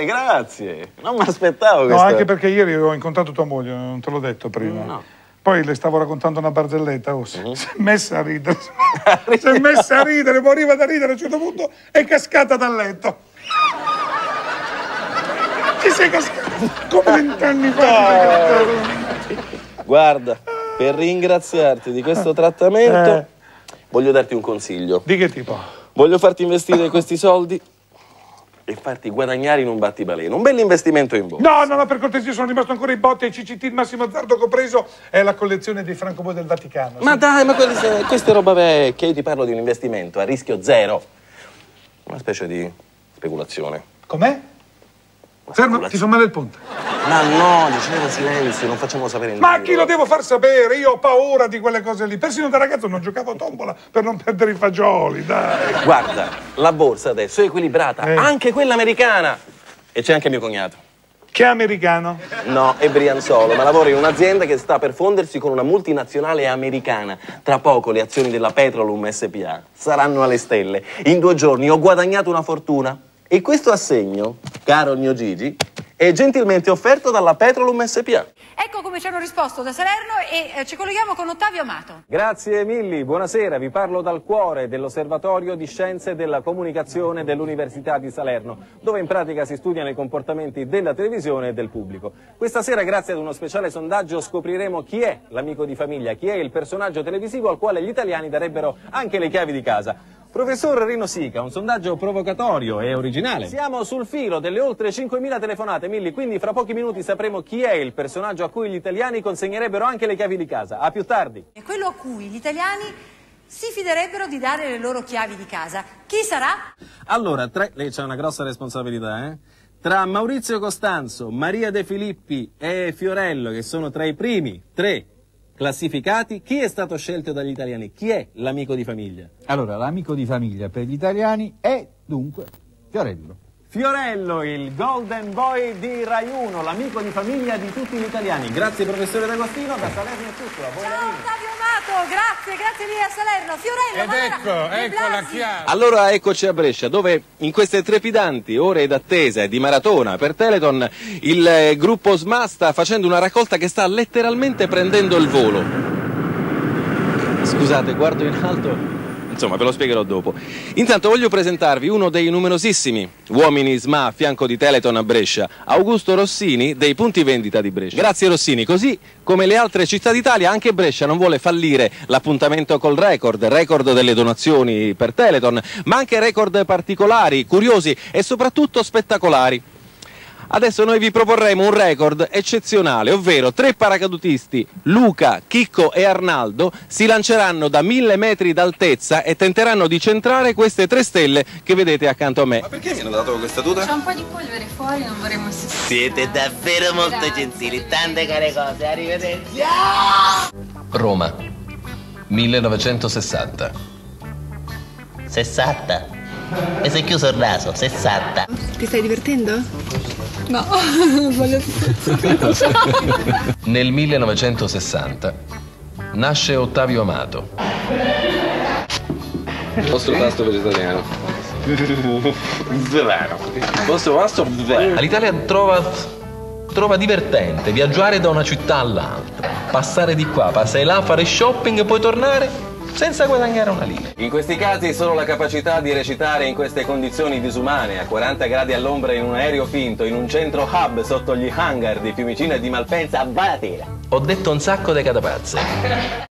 bene, grazie. Non mi aspettavo questo. No, anche perché ieri ho incontrato tua moglie, non te l'ho detto prima. No. Poi le stavo raccontando una barzelletta, si è messa a ridere. Si è messa a ridere, moriva da ridere, a un certo punto è cascata dal letto. Ci sei cascata come 20 anni fa. Guarda, per ringraziarti di questo trattamento, voglio darti un consiglio. Di che tipo? Voglio farti investire questi soldi e farti guadagnare in un battibaleno. Un bell'investimento in borsa. No, per cortesia, sono rimasto ancora i botti e i CCT, il massimo azzardo che ho preso è la collezione dei francobolli del Vaticano. Ma dai, ma questa è roba vecchia. Io ti parlo di un investimento a rischio zero. Una specie di speculazione. Com'è? Fermo, ti fa male il ponte. Ma no, dicevo silenzio, non facciamo sapere niente. Ma chi lo devo far sapere? Io ho paura di quelle cose lì. Persino da ragazzo non giocavo a tombola per non perdere i fagioli, dai. Guarda, la borsa adesso è equilibrata, anche quella americana. E c'è anche mio cognato. Che americano? No, è Brianzolo, ma lavora in un'azienda che sta per fondersi con una multinazionale americana. Tra poco le azioni della Petrolum SPA saranno alle stelle. In 2 giorni ho guadagnato una fortuna. E questo assegno, caro il mio Gigi, è gentilmente offerto dalla Petrolum SPA. Ecco come ci hanno risposto da Salerno e ci colleghiamo con Ottavio Amato. Grazie Milli, buonasera, vi parlo dal cuore dell'Osservatorio di Scienze della Comunicazione dell'Università di Salerno, dove in pratica si studiano i comportamenti della televisione e del pubblico. Questa sera, grazie ad uno speciale sondaggio, scopriremo chi è l'amico di famiglia, chi è il personaggio televisivo al quale gli italiani darebbero anche le chiavi di casa. Professor Rino Sica, un sondaggio provocatorio e originale. Siamo sul filo delle oltre 5.000 telefonate, Milli, quindi fra pochi minuti sapremo chi è il personaggio a cui gli italiani consegnerebbero anche le chiavi di casa. A più tardi. E quello a cui gli italiani si fiderebbero di dare le loro chiavi di casa. Chi sarà? Allora, lei c'ha una grossa responsabilità, eh? Tra Maurizio Costanzo, Maria De Filippi e Fiorello, che sono tra i primi 3 classificati, chi è stato scelto dagli italiani? Chi è l'amico di famiglia? Allora, l'amico di famiglia per gli italiani è, dunque, Fiorello. Fiorello, il golden boy di Rai 1, l'amico di famiglia di tutti gli italiani. Grazie professore D'Agostino, da Salerno è tutto. A voi. Ciao Ottavio Amato, grazie lì a Salerno. Fiorello, ecco la chiave. Allora eccoci a Brescia, dove in queste trepidanti ore d'attesa e di maratona per Teleton il gruppo SMA sta facendo una raccolta che sta letteralmente prendendo il volo. Scusate, guardo in alto. Insomma, ve lo spiegherò dopo. Intanto voglio presentarvi uno dei numerosissimi uomini SMA a fianco di Teleton a Brescia, Augusto Rossini, dei punti vendita di Brescia. Grazie Rossini, così come le altre città d'Italia, anche Brescia non vuole fallire l'appuntamento col record delle donazioni per Teleton, ma anche record particolari, curiosi e soprattutto spettacolari. Adesso noi vi proporremo un record eccezionale, ovvero 3 paracadutisti, Luca, Chicco e Arnaldo, si lanceranno da 1000 metri d'altezza e tenteranno di centrare queste 3 stelle che vedete accanto a me. Ma perché mi hanno dato questa tuta? C'è un po' di polvere fuori, non vorremmo essere... Siete davvero molto gentili, tante care cose, arrivederci. Roma, 1960. 60? E sei chiuso il naso, 60. Ti stai divertendo? No, voglio... Nel 1960 nasce Ottavio Amato. Vostro pasto vegetariano. Vero. Vostro pasto vero. L'Italia trova divertente viaggiare da una città all'altra, passare di qua, passare là, fare shopping e poi tornare senza guadagnare una lira. In questi casi solo la capacità di recitare in queste condizioni disumane, a 40 gradi all'ombra in un aereo finto, in un centro hub sotto gli hangar di Fiumicino e di Malpensa, va la tela. Ho detto un sacco di catapazze.